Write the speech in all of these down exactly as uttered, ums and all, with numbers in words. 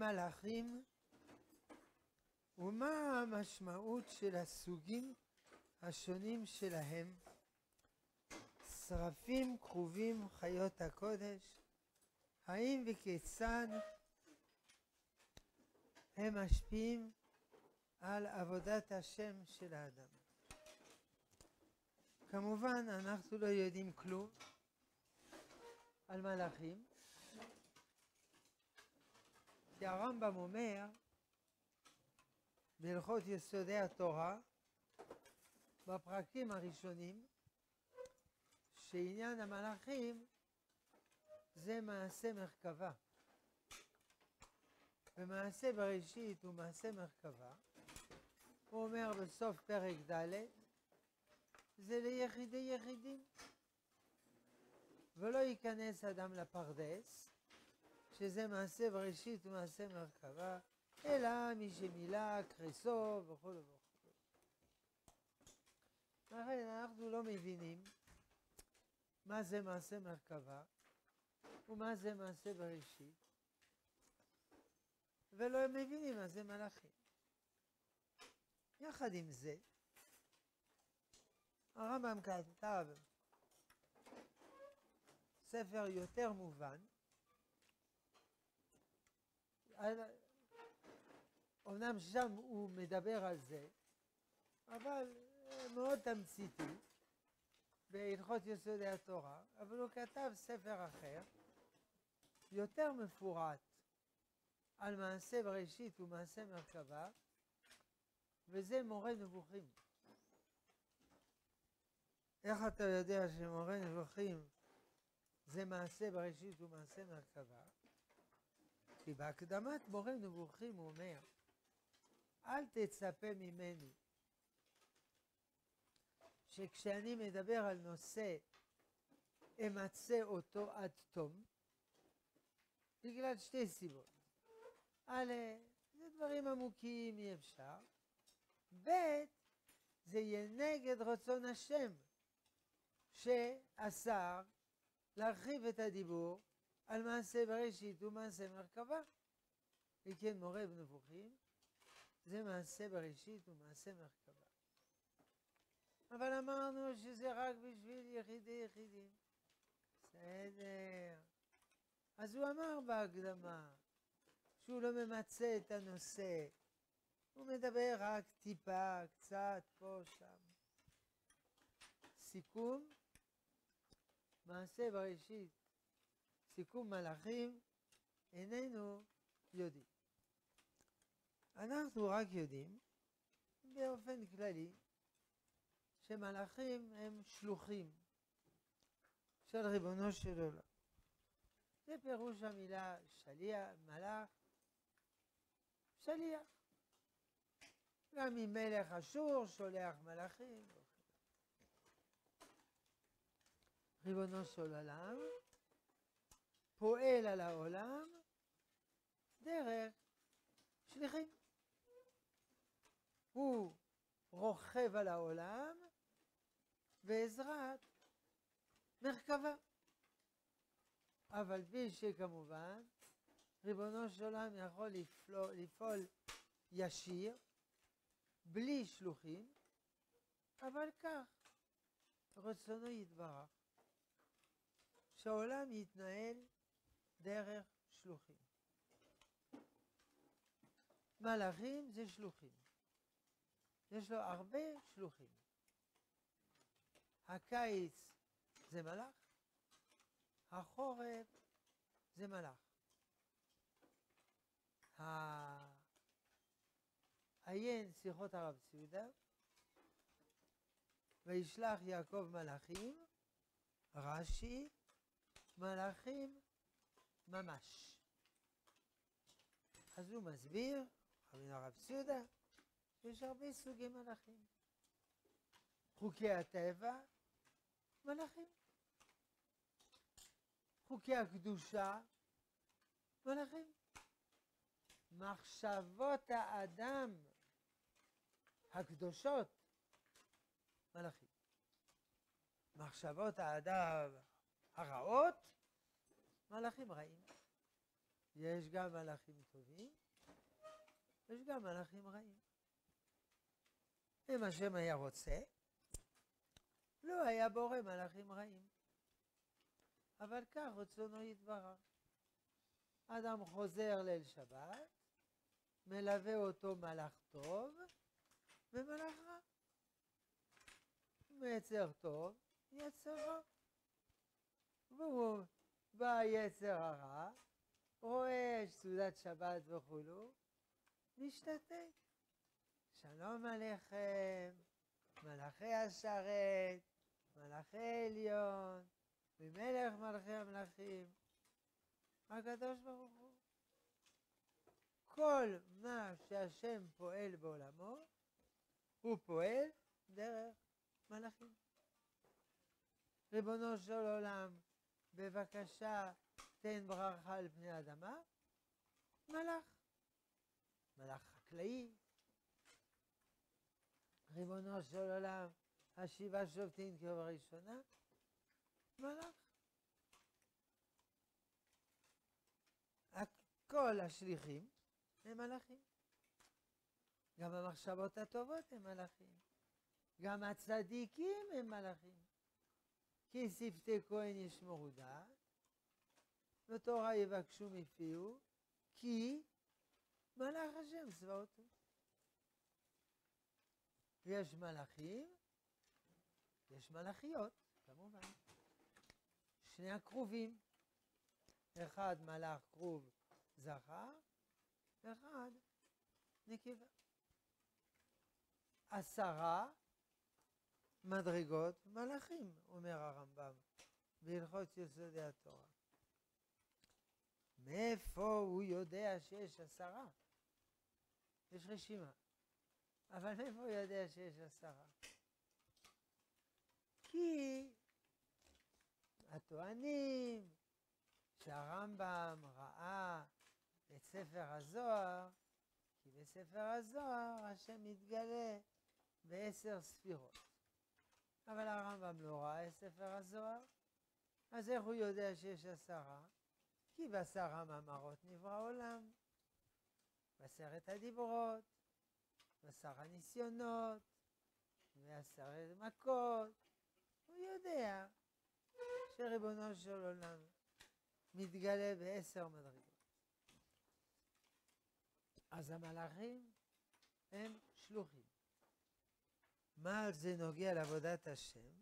מלאכים ומה המשמעות של הסוגים השונים שלהם, שרפים, כרובים, חיות הקודש, האם וכיצד הם משפיעים על עבודת השם של האדם. כמובן אנחנו לא יודעים כלום על מלאכים, כי הרמב"ם אומר בהלכות יסודי התורה בפרקים הראשונים שעניין המלאכים זה מעשה מרכבה, ומעשה בראשית הוא מעשה מרכבה. הוא אומר בסוף פרק ד' זה ליחידי יחידים, ולא ייכנס אדם לפרדס שזה מעשה בראשית ומעשה מרכבה, אלא מי שמילא קריסו וכו' וכו'. לכן אנחנו לא מבינים מה זה מעשה מרכבה ומה זה מעשה בראשית, ולא מבינים מה זה מלאכים. יחד עם זה, הרמב"ם כתב ספר יותר מובן, אומנם שם הוא מדבר על זה, אבל מאוד תמציתי בהלכות יסודי התורה, אבל הוא כתב ספר אחר, יותר מפורט, על מעשה בראשית ומעשה מרכבה, וזה מורה נבוכים. איך אתה יודע שמורה נבוכים זה מעשה בראשית ומעשה מרכבה? כי בהקדמת מורה נבוכים הוא אומר, אל תצפה ממני שכשאני מדבר על נושא אמצא אותו עד תום, בגלל שתי סיבות. א', זה דברים עמוקים, אי אפשר. ב', זה יהיה נגד רצון השם שאסר להרחיב את הדיבור על מעשה בראשית ומעשה מרכבה. וכן מורה נבוכים זה מעשה בראשית ומעשה מרכבה. אבל אמרנו שזה רק בשביל יחידי יחידים. בסדר. אז הוא אמר בהקדמה שהוא לא ממצה את הנושא, הוא מדבר רק טיפה, קצת, פה, שם. סיכום, מעשה בראשית, סיכום מלאכים, איננו יודעים. אנחנו רק יודעים, באופן כללי, שמלאכים הם שלוחים של ריבונו של עולם. זה פירוש המילה שליח, מלאך, שליח. גם אם מלך אשור שולח מלאכים. ריבונו של עולם פועל על העולם דרך שליחים. הוא רוכב על העולם בעזרת מרכבה. אבל בי שכמובן ריבונו של עולם יכול לפעול, לפעול ישיר בלי שלוחים, אבל כך רצונו יתברך שהעולם יתנהל דרך שלוחים. מלאכים זה שלוחים, יש לו הרבה שלוחים. הקיץ זה מלאך, החורף זה מלאך. עיין שיחות הרב ציודה, וישלח יעקב מלאכים, רש"י, מלאכים ממש. אז הוא מסביר, רבינו הרב ציודה, שיש הרבה סוגי מלאכים. חוקי הטבע, מלאכים. חוקי הקדושה, מלאכים. מחשבות האדם הקדושות, מלאכים. מחשבות האדם הרעות, מלאכים רעים. יש גם מלאכים טובים, יש גם מלאכים רעים. אם השם היה רוצה, לא היה בורא מלאכים רעים. אבל כך רצונו יתברך. אדם חוזר ליל שבת, מלווה אותו מלאך טוב ומלאך רע. מיצר טוב, יצר רע. והוא בא יצר הרע, רואה סעודת שבת וכולו, משתתק. שלום עליכם, מלאכי השרת, מלאכי עליון, ומלך מלכי המלכים, הקדוש ברוך הוא. כל מה שהשם פועל בעולמו, הוא פועל דרך מלאכים. ריבונו של עולם, בבקשה תן ברכה על פני האדמה, מלאך. מלאך חקלאי. ריבונו של עולם, השיבה שופטים כבראשונה, מלאך. כל השליחים הם מלאכים. גם המחשבות הטובות הם מלאכים. גם הצדיקים הם מלאכים. כי שפתי כהן ישמרו דעת, ותורה יבקשו מפיהו, כי מלאך השם צבאותו. יש מלאכים, יש מלאכיות, כמובן. שני הקרובים. אחד מלאך קרוב זכר, אחד נקבה. עשרה מדרגות מלאכים, אומר הרמב"ם, בהלכות יסודי התורה. מאיפה הוא יודע שיש עשרה? יש רשימה. אבל מאיפה הוא יודע שיש עשרה? כי הטוענים שהרמב"ם ראה את ספר הזוהר, כי בספר הזוהר השם מתגלה בעשר ספירות. אבל הרמב"ם לא ראה את ספר הזוהר, אז איך הוא יודע שיש עשרה? כי בעשרה מאמרות נברא עולם, בעשרת הדיברות, בעשר הניסיונות, בעשרת מכות. הוא יודע שריבונו של עולם מתגלה בעשר מדרגות. אז המלאכים הם שלוחים. מה על זה נוגע לעבודת השם?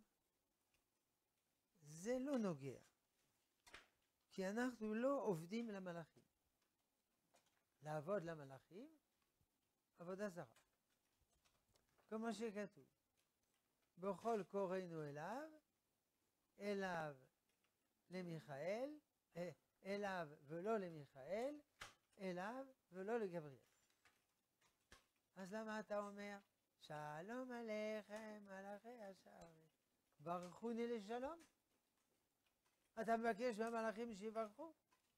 זה לא נוגע. כי אנחנו לא עובדים למלאכים. לעבוד למלאכים, עבודה זרה. כמו שכתוב, בכל קוראינו אליו, אליו למיכאל, אליו ולא למיכאל, אליו ולא לגבריאל. אז למה אתה אומר, שלום עליכם מלאכי השרת, ברכוני לשלום? אתה מבקש מהמלאכים שיברכו?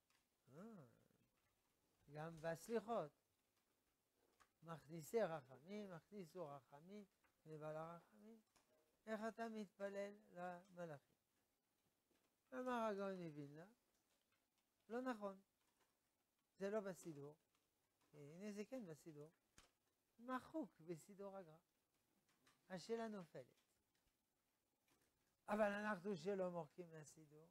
גם בסליחות. מכניסי רחמים, מכניסו רחמים, ובעל הרחמים. איך אתה מתפלל למלאכים? אמר הגאון מווילנה, לא נכון. זה לא בסידור. הנה זה כן בסידור. מחוק בסידור הגר"א. השאלה נופלת. אבל אנחנו שלא מוחקים מהסידור.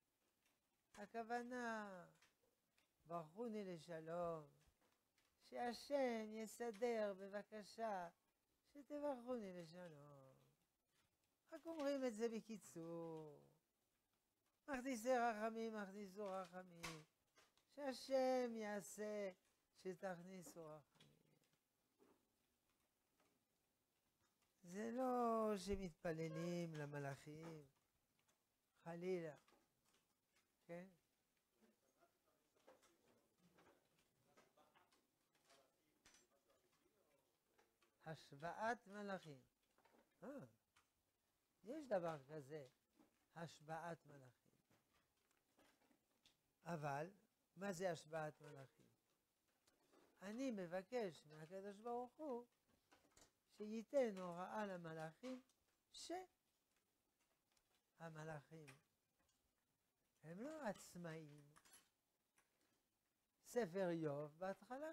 הכוונה, ברכוני לשלום, שהשם יסדר בבקשה, שתברכוני לשלום. רק אומרים את זה בקיצור. מכניסי רחמים, מכניסו רחמים. שהשם יעשה שתכניסו רחמים. זה לא שמתפללים למלאכים, חלילה, כן? השבעת מלאכים. אה, יש דבר כזה, השבעת מלאכים. אבל, מה זה השבעת מלאכים? אני מבקש מהקדוש ברוך הוא שייתן הוראה למלאכים שהמלאכים הם לא עצמאים, ספר איוב בהתחלה.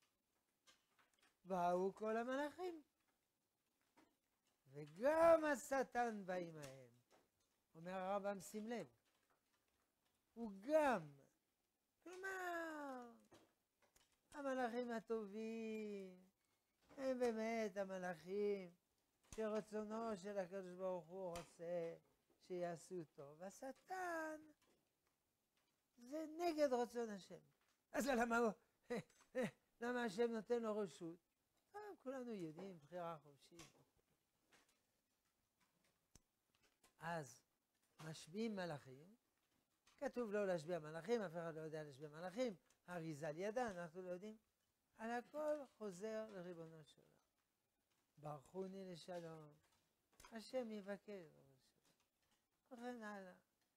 באו כל המלאכים. וגם השטן בא עמהם. אומר הרמב"ם, שים לב. הוא גם. כלומר, המלאכים הטובים, הם באמת המלאכים שרצונו של הקדוש ברוך הוא רוצה שיעשו טוב. והשטן זה נגד רצון השם. אז למה, למה השם נותן לו רשות? טוב, כולנו יודעים, בחירה חופשית. אז משביעים מלאכים, כתוב לא להשביע מלאכים, אף אחד לא יודע להשביע מלאכים, האריז"ל ידע, אנחנו לא יודעים. על הכל חוזר לריבונו של עולם. ברכוני לשלום, השם יבקר וכן הלאה.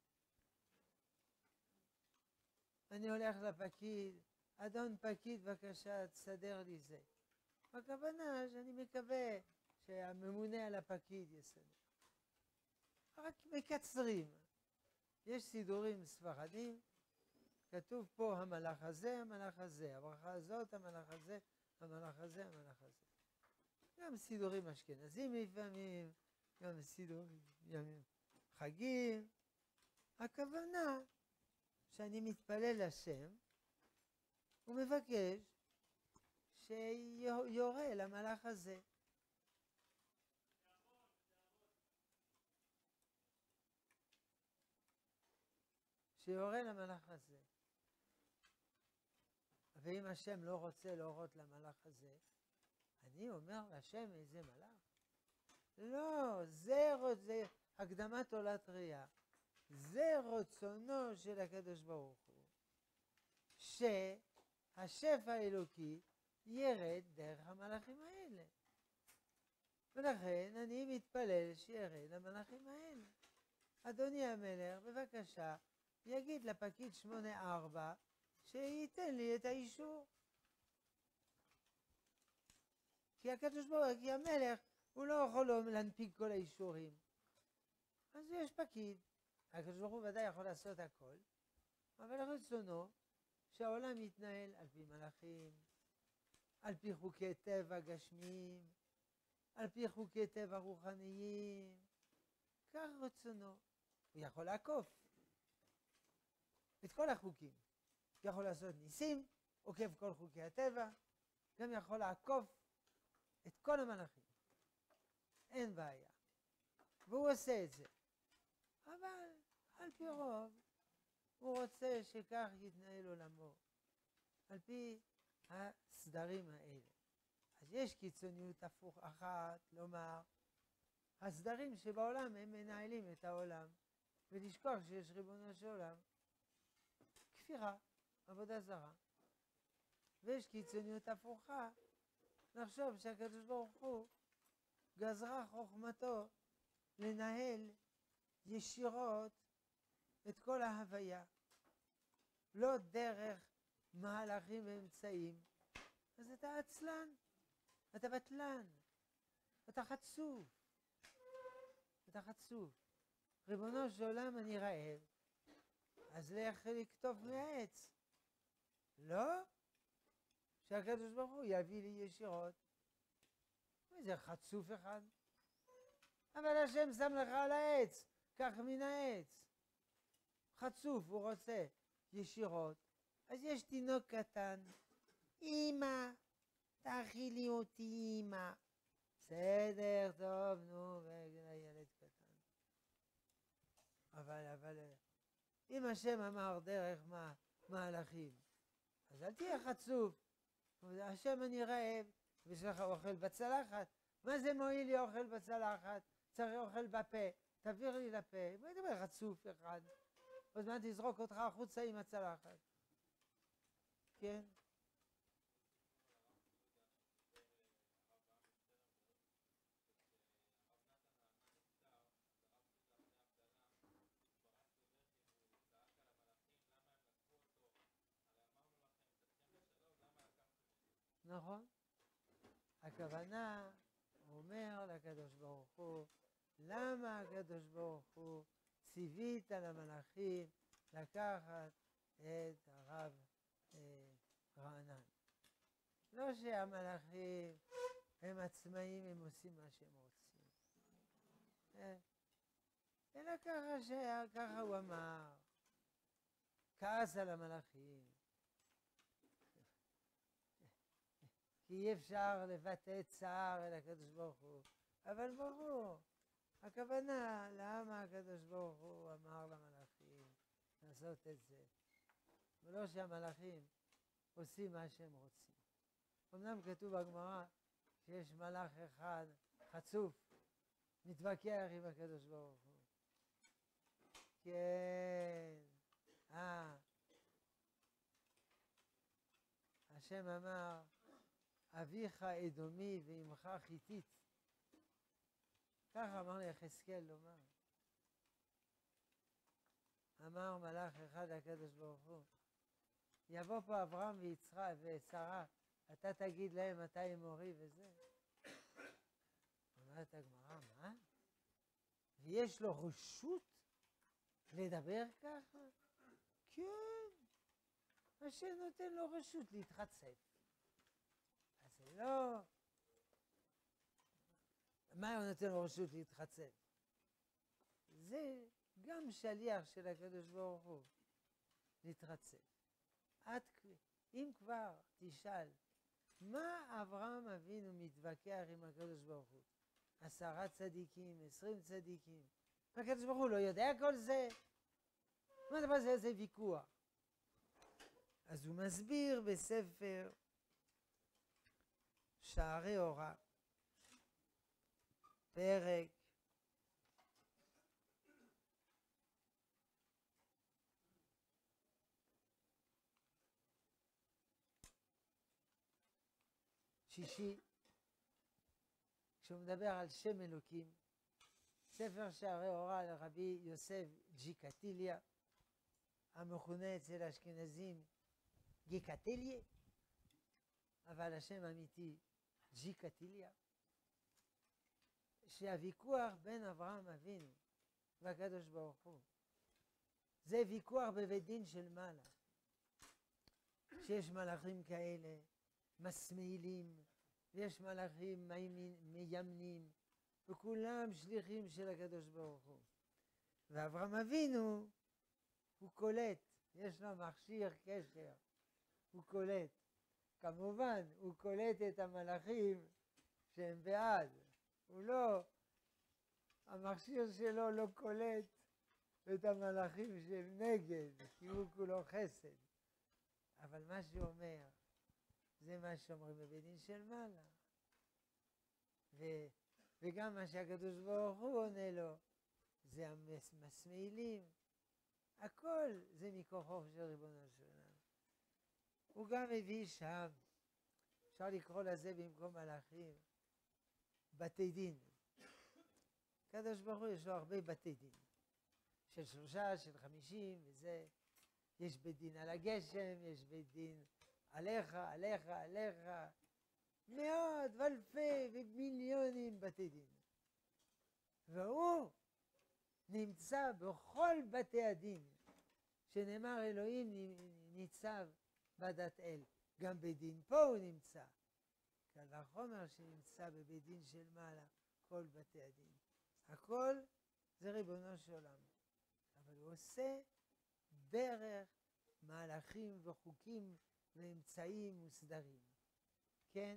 אני הולך לפקיד, אדון פקיד בבקשה תסדר לי זה. הכוונה שאני מקווה שהממונה על הפקיד יסדר. רק מקצרים. יש סידורים ספרדים, כתוב פה המלאך הזה, המלאך הזה, הברכה הזאת, המלאך הזה, המלאך הזה, המלאך הזה. גם סידורים אשכנזים לפעמים, גם סידורים ימים חגים. הכוונה שאני מתפלל לשם ומבקש שיורה למלאך הזה. שיורה למלאך הזה. ואם השם לא רוצה להורות למלאך הזה, אני אומר לשם איזה מלאך? לא, זה, זה הקדמת עולת ראייה. זה רצונו של הקדוש ברוך הוא. שהשפע האלוקי ירד דרך המלאכים האלה. ולכן אני מתפלל שירד למלאכים האלה. אדוני המלך, בבקשה, יגיד לפקיד שמונה ארבע שייתן לי את האישור. כי הקדוש ברוך הוא, כי המלך, הוא לא יכול להנפיק כל האישורים. אז יש פקיד. הקדוש ברוך הוא ודאי יכול לעשות הכל, אבל רצונו שהעולם יתנהל על פי מלאכים, על פי חוקי טבע גשמיים, על פי חוקי טבע רוחניים. כך רצונו. הוא יכול לעקוף את כל החוקים. הוא יכול לעשות ניסים, עוקף כל חוקי הטבע, גם יכול לעקוף את כל המלאכים. אין בעיה. והוא עושה את זה. אבל על פי רוב, הוא רוצה שכך יתנהל עולמו. על פי הסדרים האלה. אז יש קיצוניות הפוך אחת, לומר, הסדרים שבעולם הם מנהלים את העולם, ולשכוח שיש ריבונו של עולם. כפירה, עבודה זרה. ויש קיצוניות הפוכה, לחשוב שהקדוש ברוך הוא גזרה חוכמתו לנהל ישירות את כל ההוויה, לא דרך מהלכים ואמצעים. אז אתה עצלן, אתה בטלן, אתה חצוף, אתה חצוף. ריבונו של עולם, אני רעב, אז לך לקטוף מהעץ. לא? שהקדוש ברוך הוא יביא לי ישירות. איזה חצוף אחד. אבל השם שם לך על העץ, קח מן העץ. חצוף, הוא רוצה ישירות. אז יש תינוק קטן, אמא, תאכילי אותי אמא. בסדר, טוב, נו, ילד קטן. אבל, אבל, אם השם אמר דרך מה, מהלכים, אז אל תהיה חצוף. השם אני רעב, ויש לך אוכל בצלחת. מה זה מועיל לי אוכל בצלחת? צריך אוכל בפה, תעביר לי לפה. בואי דבר חצוף אחד. עוד מעט תזרוק אותך החוצה עם הצלחת. כן? נכון? הכוונה, הוא אומר לקדוש ברוך הוא, למה הקדוש ברוך הוא ציווית למלאכים לקחת את הרב רענן. לא שהמלאכים הם עצמאים, הם עושים מה שהם רוצים. אלא ככה שהיה, ככה הוא אמר. כעס על המלאכים. כי אי אפשר לבטא צער אל הקדוש ברוך הוא. אבל ברור, הכוונה, למה הקדוש ברוך הוא אמר למלאכים לעשות את זה? ולא שהמלאכים עושים מה שהם רוצים. אמנם כתוב בגמרא שיש מלאך אחד חצוף, מתווכח עם הקדוש ברוך הוא. כן, אה, השם אמר, אביך אדומי ואמך חיתית. ככה אמר ליחזקאל לומר. אמר מלאך אחד לקדוש ברוך הוא, יבוא פה אברהם ויצחק ושרה, אתה תגיד להם מתי הם מורי וזה. אומרת הגמרא, מה? ויש לו רשות לדבר ככה? כן. השם נותן לו רשות להתחצף. אז זה לא... מה הוא נותן לו רשות להתחצף? זה גם שליח של הקדוש ברוך הוא, להתחצף. עד, אם כבר תשאל, מה אברהם אבינו מתווכח עם הקדוש ברוך הוא? עשרה צדיקים, עשרים צדיקים. הקדוש ברוך הוא לא יודע כל זה? מה דבר זה? זה ויכוח. אז הוא מסביר בספר שערי אורה, פרק שישי, כשהוא מדבר על שם אלוקים, ספר שערי אורה לרבי יוסף ג'יקטיליה, המכונה אצל האשכנזים גיקטיליה, אבל השם אמיתי ג'יקטיליה, שהוויכוח בין אברהם אבינו והקדוש ברוך הוא זה ויכוח בבית דין של מעלה, שיש מלאכים כאלה מסמאילים ויש מלאכים מיימנים וכולם שליחים של הקדוש ברוך הוא. ואברהם אבינו הוא קולט, יש לו מכשיר קשר, הוא קולט. כמובן הוא קולט את המלאכים שהם בעד, הוא לא, המכשיר שלו לא קולט את המלאכים שהם נגד, כי הוא כולו חסד. אבל מה שהוא אומר, זה מה שאומרים בבית דין של מעלה. ו- וגם מה שהקדוש ברוך הוא עונה לו, זה המסמאילים. הכל זה מכוחו של ריבונו של עולם. הוא גם מביא שם, אפשר לקרוא לזה במקום מלאכים, בתי דין. הקדוש ברוך הוא יש לו הרבה בתי דין. של שלושה, של חמישים, וזה. יש בית דין על הגשם, יש בית דין עליך, עליך, עליך. מאות ואלפי ומיליונים בתי דין. והוא נמצא בכל בתי הדין, שנאמר אלוהים ניצב בדת אל. גם בית דין פה הוא נמצא. קל וחומר שנמצא בבית דין של מעלה, כל בתי הדין. הכל זה ריבונו של עולם. אבל הוא עושה דרך מהלכים וחוקים ואמצעים וסדרים. כן?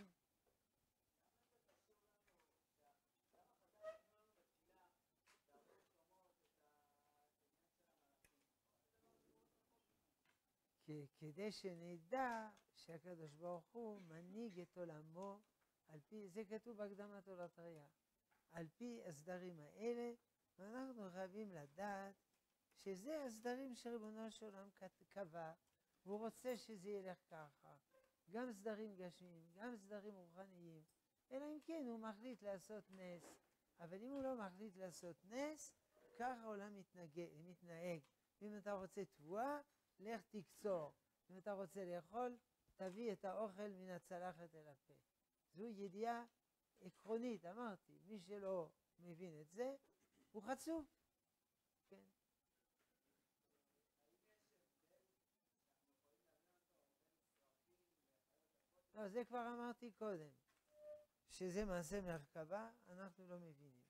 כדי שנדע שהקדוש ברוך הוא מנהיג את עולמו על פי, זה כתוב בהקדמת עולתריה, על פי הסדרים האלה, ואנחנו חייבים לדעת שזה הסדרים שריבונו של עולם קבע, והוא רוצה שזה ילך ככה, גם סדרים גשמיים, גם סדרים רוחניים, אלא אם כן הוא מחליט לעשות נס. אבל אם הוא לא מחליט לעשות נס, ככה העולם מתנהג, מתנהג. אם אתה רוצה תבואה, לך תקצור. אם אתה רוצה לאכול, תביא את האוכל מן הצלחת אל הפה. זו ידיעה עקרונית, אמרתי, מי שלא מבין את זה, הוא חצוף. כן. לא, זה כבר אמרתי קודם, שזה מעשה מרכבה, אנחנו לא מבינים.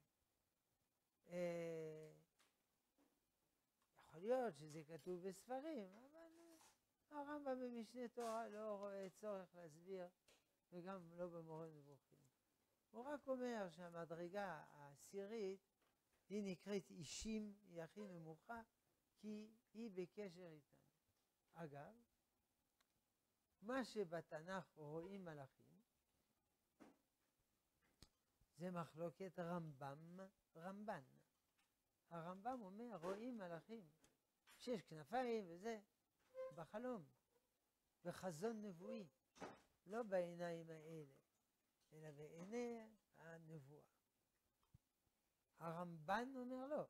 אה, יכול להיות שזה כתוב בספרים, אבל הרמב"ם במשנה תורה לא רואה צורך להסביר, וגם לא במורה נבוכים. הוא רק אומר שהמדרגה העשירית היא נקראת אישים, היא הכי נמוכה, כי היא בקשר איתנו. אגב, מה שבתנ"ך רואים מלאכים, זה מחלוקת רמב"ם, רמב"ן. הרמב"ם אומר, רואים מלאכים, שיש כנפיים וזה, בחלום, בחזון נבואי, לא בעיניים האלה, אלא בעיני הנבואה. הרמב"ן אומר לא,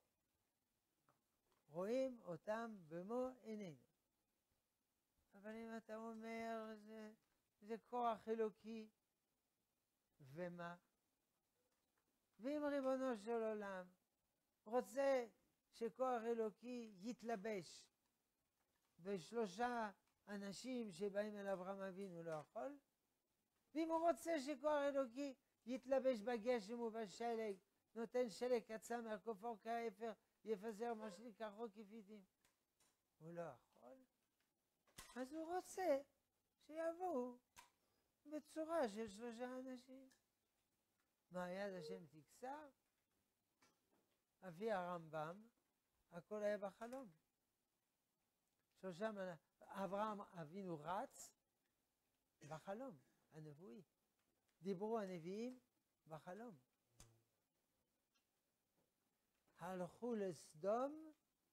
רואים אותם במו עינינו. אבל אם אתה אומר, זה, זה כוח אלוקי, ומה? ואם ריבונו של עולם רוצה שכוח אלוקי יתלבש בשלושה אנשים שבאים אל אברהם אבינו, לא יכול? ואם הוא רוצה שכוח אלוקי יתלבש בגשם ובשלג, נותן שלג קצר מהכופר כאפר, יפזר משליק כחוק כפיתים, הוא לא יכול? אז הוא רוצה שיבואו בצורה של שלושה אנשים. מה, יד השם תקצר? אבי הרמב"ם, הכל היה בחלום. שלושה מנה, אברהם אבינו רץ בחלום, הנבואי. דיברו הנביאים בחלום. הלכו לסדום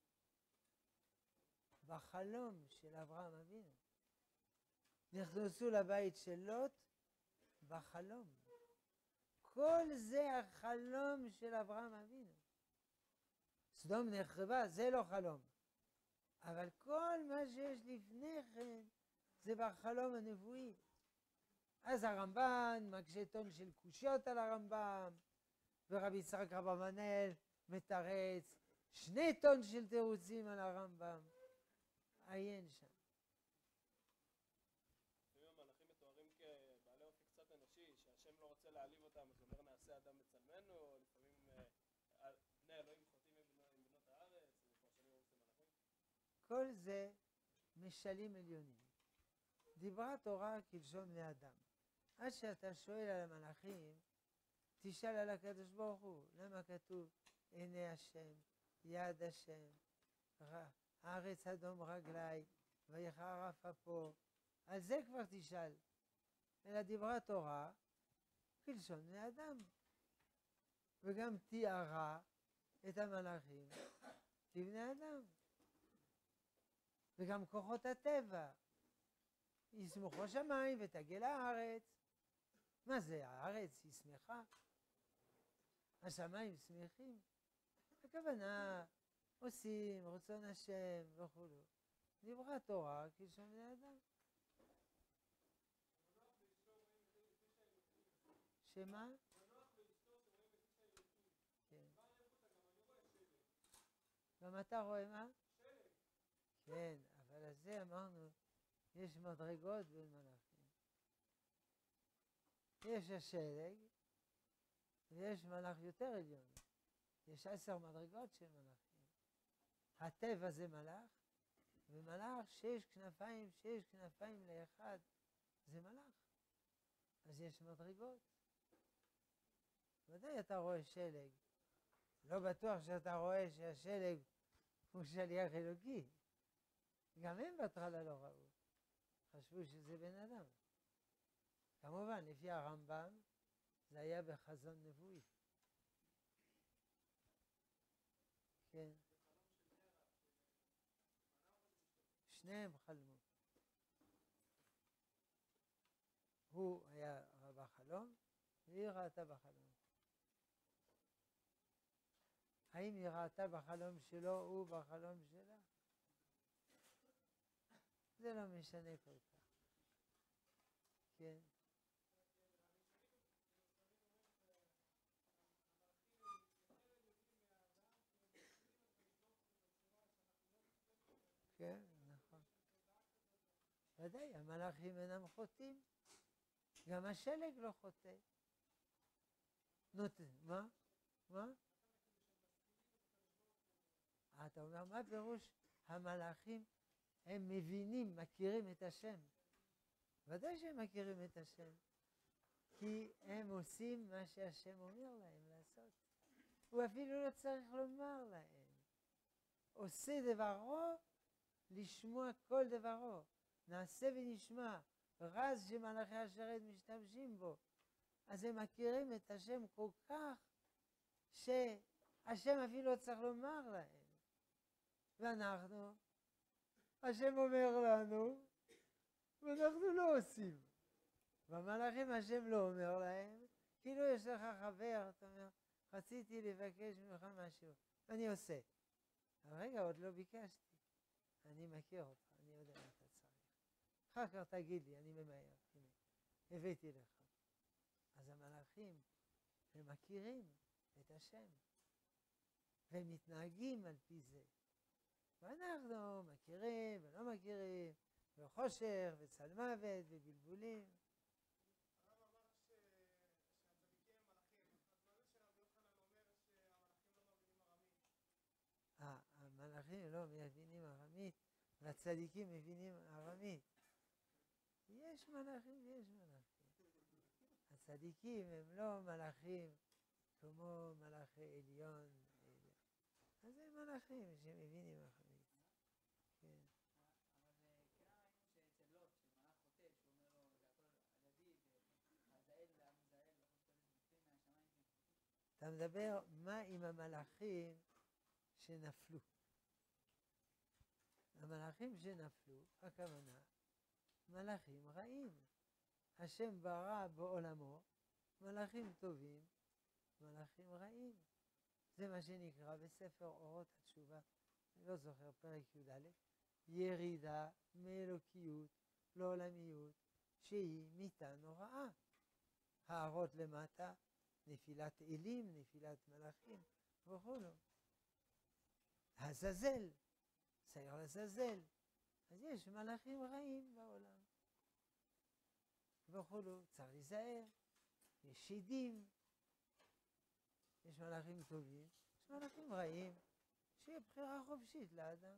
בחלום של אברהם אבינו. נכנסו לבית של לוט בחלום. כל זה החלום של אברהם אבינו. סדום נחרבה, זה לא חלום. אבל כל מה שיש לפני כן זה בחלום הנבואי. אז הרמב"ן מקשה טון של קושיות על הרמב"ם, ורבי יצחק רב אבנאל מתרץ שני טון של תירוצים על הרמב"ם. עיין שם. לפעמים המלאכים מתוארים כבעלי אופי קצת אנושי, שהשם לא רוצה להעליב אותם, אז אומר נעשה אדם בצלמנו, או לפעמים בני אלוהים חוטאים עם בנות הארץ, ופרשנים אומרים שזה מלאכים. כל זה משלים עליונים. דיברה תורה כלשון בני אדם. עד שאתה שואל על המלאכים, תשאל על הקדוש ברוך הוא. למה כתוב עיני השם, יד השם, הארץ אדום רגלי, ויחר אף אפו. על זה כבר תשאל. אלא דיברה תורה כלשון בני אדם. וגם תיארה את המלאכים כבני אדם. וגם כוחות הטבע. ישמחו שמיים ותגל הארץ. מה זה, הארץ היא שמחה? השמיים שמחים? הכוונה, עושים רצון השם וכו'. דיברה תורה כלשון בני אדם. שמה? כן. גם אתה רואה מה? כן, אבל על זה אמרנו, יש מדרגות בין מלאכים. יש השלג, ויש מלאך יותר עליון. יש עשר מדרגות של מלאכים. הטבע זה מלאך, ומלאך שש כנפיים, שש כנפיים לאחד, זה מלאך. אז יש מדרגות. ודאי אתה רואה שלג. לא בטוח שאתה רואה שהשלג הוא שליח אלוקי. גם הם בהתחלה לא ראו. חשבו שזה בן אדם. כמובן, לפי הרמב"ם, זה היה בחזון נבואי. כן. שניהם חלמו. הוא היה בחלום, והיא ראתה בחלום. האם היא ראתה בחלום שלו, הוא בחלום שלה? זה לא משנה כל כך. כן. כן, נכון. ודאי, המלאכים אינם חוטאים. גם השלג לא חוטא. נות... מה? מה? אתה אומר, מה פירוש המלאכים הם מבינים, מכירים את השם? ודאי שהם מכירים את השם, כי הם עושים מה שהשם אומר להם לעשות. הוא אפילו לא צריך לומר להם. עושה דברו, לשמוע כל דברו. נעשה ונשמע. רז שמלאכי השרת משתמשים בו. אז הם מכירים את השם כל כך, שהשם אפילו לא צריך לומר להם. ואנחנו, השם אומר לנו, ואנחנו לא עושים. והמלאכים השם לא אומר להם, כאילו יש לך חבר, אתה אומר, רציתי לבקש ממך משהו, אני עושה. אבל רגע, עוד לא ביקשתי. אני מכיר אותך, אני יודע מה אתה צריך. אחר כך תגיד לי, אני ממהר, הנה, הבאתי לך. אז המלאכים, הם מכירים את השם, והם מתנהגים על פי זה. ואנחנו מכירים ולא מכירים, וחושך וצל מוות ובלבולים. הרב אמר שהצדיקים הם מלאכים, אז מה זה שרבי יוחנן אומר שהמלאכים לא מבינים ארמית? אה, המלאכים לא מבינים ארמית, והצדיקים מבינים ארמית. יש מלאכים ויש מלאכים. הצדיקים הם לא מלאכים כמו מלאכי עליון. אז הם מלאכים שמבינים ארמית. כן. אבל כן ראינו שאצל לוט, שמלאך חוטא, שהוא אומר לו, זה הכל הדדי, והזעל והמזעל, מהשמיים. אתה מדבר מה עם המלאכים שנפלו. המלאכים שנפלו, הכוונה, מלאכים רעים. השם ברא בעולמו מלאכים טובים, מלאכים רעים. זה מה שנקרא בספר אורות התשובה, אני לא זוכר, פרק י"א, ירידה מאלוקיות לעולמיות שהיא מיתה נוראה. הארות למטה, נפילת אלים, נפילת מלאכים וכו'. הזזל, סייר לזזל. אז יש מלאכים רעים בעולם. וכו', צריך להיזהר. יש שדים. יש מלאכים טובים, יש מלאכים רעים. שיהיה בחירה חופשית לאדם.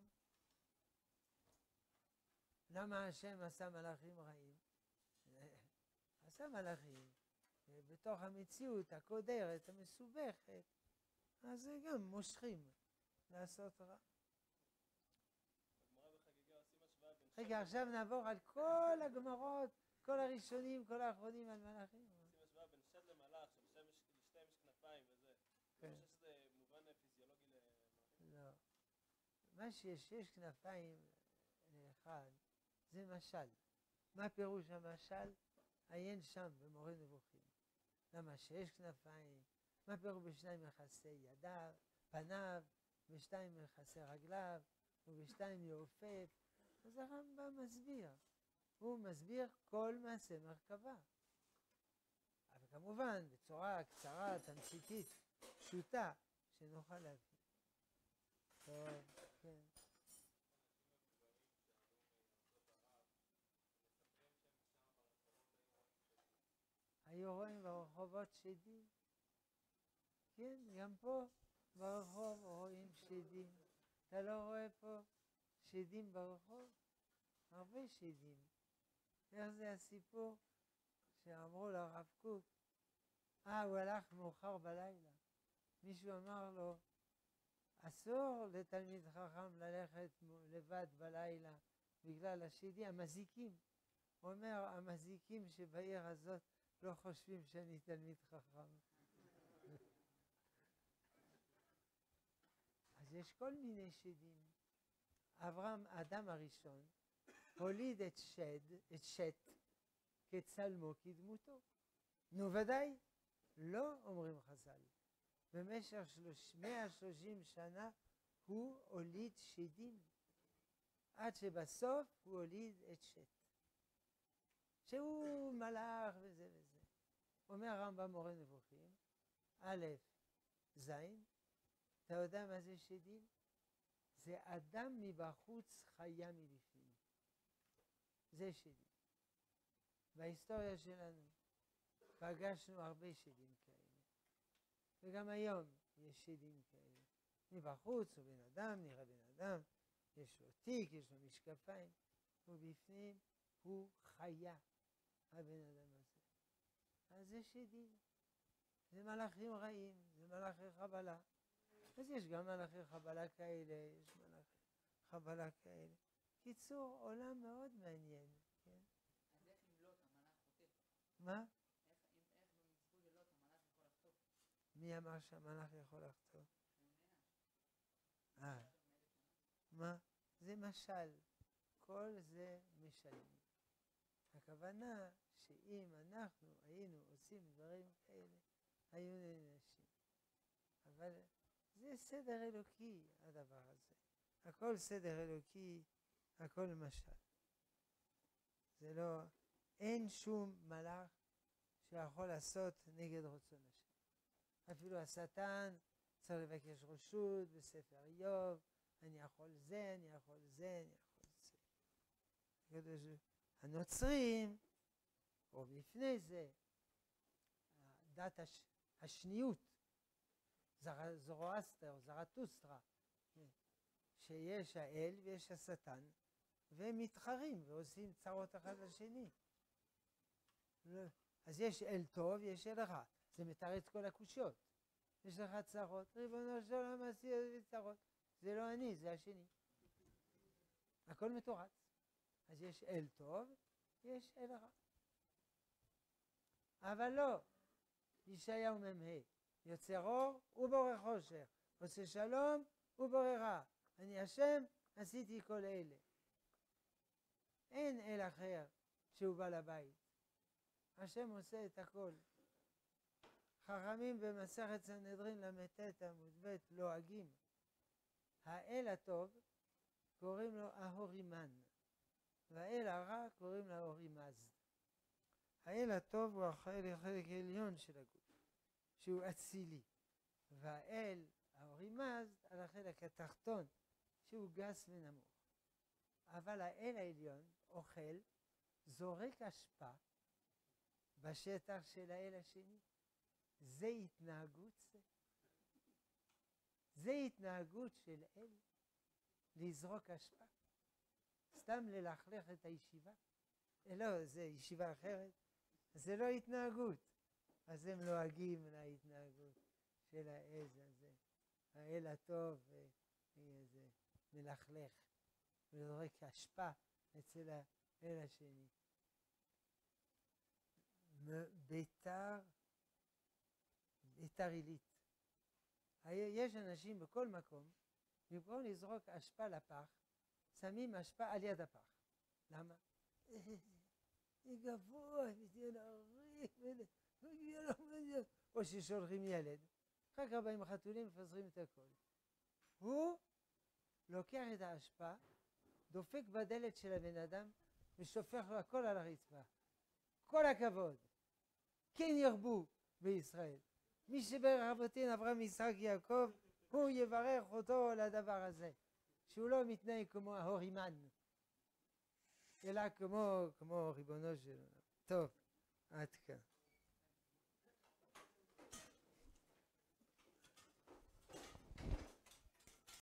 למה השם עשה מלאכים רעים? עשה מלאכים בתוך המציאות הקודרת, המסובכת, אז גם מושכים לעשות רע. הגמרא בחגיגה עושים השוואה בין רגע, עכשיו נעבור על כל הגמרות, כל הראשונים, כל האחרונים על מלאכים. עושים השוואה בין שד למלאך, שלשתיהם יש כנפיים וזה. כן. אני חושב שזה מובן פיזיולוגי למלאכים. לא. מה שיש, יש כנפיים לאחד, זה משל. מה פירוש המשל? עיין שם במורה נבוכים. למה שיש כנפיים? מה פירוש בשניים מכסה ידיו, פניו, בשתיים מכסה רגליו, ובשתיים יעופף? אז הרמב"ם מסביר. הוא מסביר כל מעשה מרכבה. אבל כמובן, בצורה קצרה, תמציתית, פשוטה, שנוכל להבין. טוב, כן. היו רואים ברחובות שדים? כן, גם פה ברחוב רואים שדים. אתה לא רואה פה שדים ברחוב? הרבה שדים. איך זה הסיפור שאמרו לרב קוק? אה, הוא הלך מאוחר בלילה. מישהו אמר לו, אסור לתלמיד חכם ללכת לבד בלילה בגלל השדים, המזיקים. הוא אומר, המזיקים שבעיר הזאת לא חושבים שאני תלמיד חכם. אז יש כל מיני שדים. אברהם, האדם הראשון, הוליד את שד, את שת, כצלמו כדמותו. נו ודאי, לא אומרים חז"ל. במשך מאה ושלושים שנה הוא הוליד שדים, עד שבסוף הוא הוליד את שת, שהוא מלאך וזה וזה. אומר הרמב"ם מורה נבוכים, א', זין, אתה יודע מה זה שדים? זה אדם מבחוץ, חיה מבפנים. זה שדים. בהיסטוריה שלנו, פגשנו הרבה שדים כאלה. וגם היום יש שדים כאלה. מבחוץ הוא בן אדם, נראה בן אדם, יש לו תיק, יש לו משקפיים, ובפנים הוא חיה, הבן אדם הזה. אז זה שדים. זה מלאכים רעים, זה מלאכי חבלה. אז יש גם מלאכי חבלה כאלה, יש מלאכי חבלה כאלה. קיצור, עולם מאוד מעניין, כן? אז איך אם לוט המלאך חוטא? מה? איך, אם, איך במצוות של לוט המלאך יכול לחטוא? מי אמר שהמלאך יכול לחטוא? שהוא נענש. אה, מה? זה משל. כל זה משלים. הכוונה שאם אנחנו היינו עושים דברים כאלה, היו נענשים. אבל זה סדר אלוקי, הדבר הזה. הכל סדר אלוקי, הכל משל. זה לא, אין שום מלאך שיכול לעשות נגד רצון השם. אפילו השטן צריך לבקש רשות בספר איוב, אני יכול זה, אני יכול זה, אני יכול זה. הנוצרים, או לפני זה, דת הש... השניות, זר... זורואסטר, זרטוסטרה, שיש האל ויש השטן, והם מתחרים ועושים צרות אחד לשני. אז יש אל טוב, יש אל רע. זה מתרץ כל הקושיות. יש לך צרות, ריבונו של עולם עשי צרות. זה לא אני, זה השני. הכל מתורץ. אז יש אל טוב, יש אל רע. אבל לא, ישעיהו מ"ה, יוצר אור ובורא חושך, עושה שלום ובורא רע. אני השם, עשיתי כל אלה. אין אל אחר שהוא בעל הבית. השם עושה את הכל. חכמים במסכת סנהדרין ל"ט עמוד ב' לועגים. האל הטוב קוראים לו אהורימן, והאל הרע קוראים לו אהורימז. האל הטוב הוא החלק העליון של הגוף, שהוא אצילי, והאל האהורימז על החלק התחתון, שהוא גס ונמוך. אבל האל העליון אוכל, זורק אשפה בשטח של האל השני. זה התנהגות זה. זה התנהגות של אל, לזרוק אשפה. סתם ללכלך את הישיבה. לא, זה ישיבה אחרת. זה לא התנהגות. אז הם לועגים להתנהגות של העז הזה. האל הטוב זה מלכלך. ולזרוק אשפה אצל האל השני. ביתר, ביתר עילית. יש אנשים בכל מקום, במקום לזרוק אשפה לפח, שמים אשפה על יד הפח. למה? זה גבוה, זה נעריך, או ששולחים ילד. אחר כך באים חתולים ופזרים את הכל. הוא לוקח את האשפה, דופק בדלת של הבן אדם, ושופך לו הכל על הרצפה. כל הכבוד. כן ירבו בישראל. מי שברך אבותינו אברהם יצחק יעקב, הוא יברך אותו לדבר הזה. שהוא לא מתנהג כמו ההורימן, אלא כמו, כמו ריבונו שלנו. טוב, עד כאן.